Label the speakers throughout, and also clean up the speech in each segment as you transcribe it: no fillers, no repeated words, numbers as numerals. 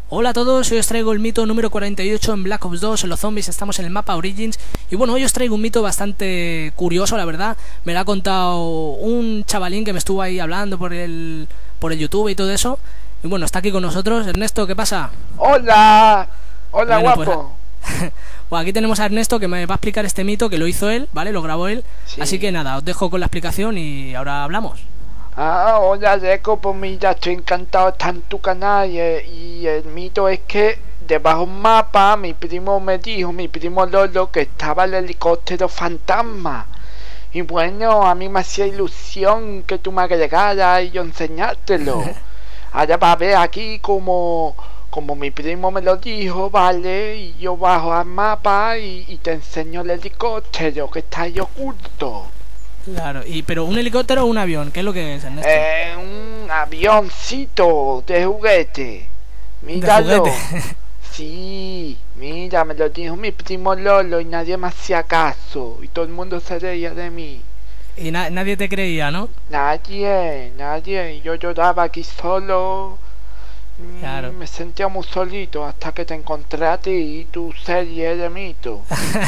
Speaker 1: Hola a todos, hoy os traigo el mito número 48 en Black Ops 2, en los zombies, estamos en el mapa Origins. Y bueno, hoy os traigo un mito bastante curioso, la verdad. Me lo ha contado un chavalín que me estuvo ahí hablando por el YouTube y todo eso. Y bueno, está aquí con nosotros. Ernesto, ¿qué pasa?
Speaker 2: Hola, hola, bueno,
Speaker 1: guapo. Bueno, aquí tenemos a Ernesto que me va a explicar este mito, que lo hizo él, ¿vale? Lo grabó él. Sí. Así que nada, os dejo con la explicación y ahora hablamos.
Speaker 2: Hola Deco, pues mira, estoy encantado de estar en tu canal y el mito es que debajo de un mapa mi primo Lolo, que estaba el helicóptero fantasma. Y bueno, a mí me hacía ilusión que tú me agregaras y yo enseñártelo. Ahora va a ver aquí como mi primo me lo dijo, ¿vale? Y yo bajo al mapa y te enseño el helicóptero que está ahí oculto.
Speaker 1: Claro, pero ¿un helicóptero o un avión? ¿Qué es lo que es, Ernesto?
Speaker 2: Un avioncito de juguete. Míralo. ¿De juguete? Sí, mira, me lo dijo mi primo Lolo y nadie me hacía caso. Y todo el mundo se reía de mí.
Speaker 1: Y nadie te creía, ¿no?
Speaker 2: Nadie. Y yo lloraba aquí solo.
Speaker 1: Claro.
Speaker 2: Me sentía muy solito hasta que te encontré a ti y tu serie de mito.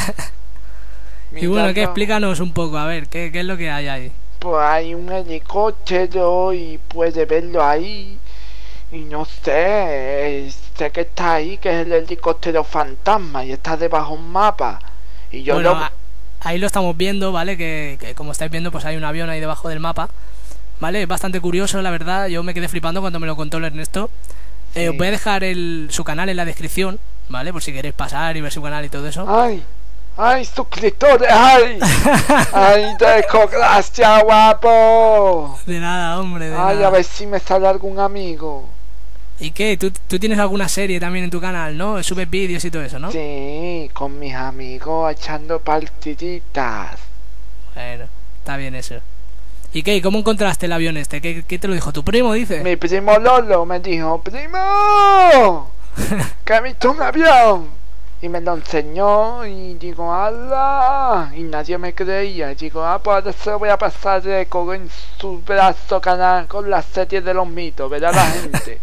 Speaker 1: Y bueno, que explícanos un poco, a ver, ¿qué es lo que hay ahí?
Speaker 2: Pues hay un helicóptero y puedes verlo ahí. Y no sé que está ahí, que es el helicóptero fantasma y está debajo de un mapa. Y yo
Speaker 1: bueno, ahí lo estamos viendo, ¿vale? Que como estáis viendo, pues hay un avión ahí debajo del mapa, ¿vale? Es bastante curioso, la verdad, yo me quedé flipando cuando me lo contó el Ernesto. Sí. Os voy a dejar su canal en la descripción, ¿vale? Por si queréis pasar y ver su canal y todo eso.
Speaker 2: ¡Ay, suscriptores! ¡Ay! ¡Ay, Deco! ¡Gracias, guapo!
Speaker 1: De nada, hombre, de nada.
Speaker 2: A ver si me sale algún amigo.
Speaker 1: ¿Y qué? ¿Tú tienes alguna serie también en tu canal, no? Subes vídeos y todo eso, ¿no?
Speaker 2: Sí, con mis amigos echando partiditas.
Speaker 1: Bueno, está bien eso. ¿Y qué? ¿Cómo encontraste el avión este? ¿Qué te lo dijo? ¿Tu primo, dice?
Speaker 2: Mi primo Lolo me dijo: ¡Primo! ¡Que he visto un avión! Y me lo enseñó y digo, ¡hala! Y nadie me creía. Y digo, pues ahora se lo voy a pasar en su brazo canal con la serie de los mitos, verá la gente.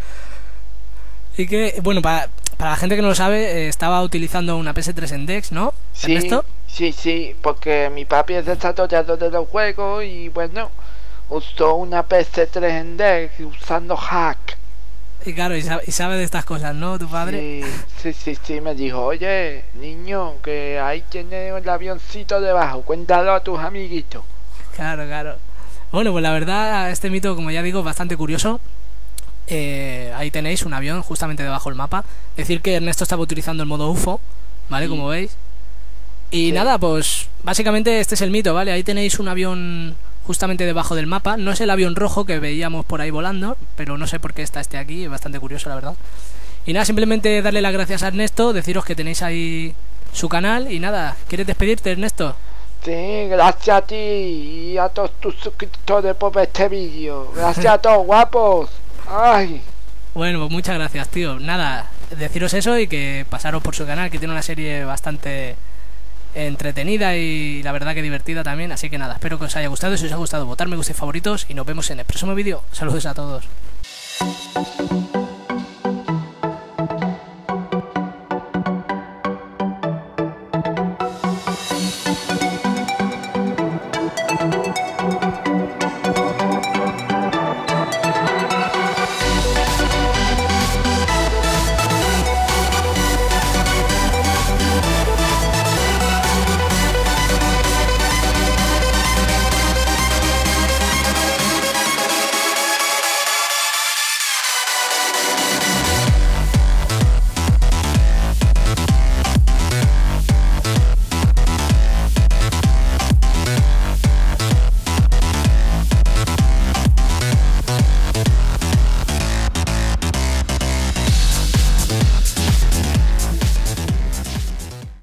Speaker 1: Y que, bueno, para la gente que no lo sabe, estaba utilizando una PS3 en Dex, ¿no?
Speaker 2: Sí,
Speaker 1: ¿Ernesto?
Speaker 2: Sí, porque mi papi es desarrollador de los juegos y bueno, usó una PS3 en Dex usando hack.
Speaker 1: Y claro, y sabe de estas cosas, ¿no? Tu padre.
Speaker 2: Sí, me dijo, oye, niño, que ahí tiene el avioncito debajo, cuéntalo a tus amiguitos.
Speaker 1: Claro. Bueno, pues la verdad, este mito, como ya digo, es bastante curioso. Ahí tenéis un avión justamente debajo del mapa. Decir que Ernesto estaba utilizando el modo UFO, ¿vale? Sí. Como veis. Y nada, pues básicamente este es el mito, ¿vale? Ahí tenéis un avión justamente debajo del mapa. No es el avión rojo que veíamos por ahí volando, pero no sé por qué está este aquí, es bastante curioso, la verdad. Y nada, simplemente darle las gracias a Ernesto, deciros que tenéis ahí su canal. Y nada, ¿quieres despedirte, Ernesto?
Speaker 2: Sí, gracias a ti y a todos tus suscriptores por ver este vídeo. Gracias a todos, guapos. Ay.
Speaker 1: Bueno, pues muchas gracias, tío. Nada, deciros eso y que pasaros por su canal, que tiene una serie bastante entretenida y la verdad que divertida también. Así que nada, espero que os haya gustado. Si os ha gustado, votar me gusta y favoritos y nos vemos en el próximo vídeo. Saludos a todos.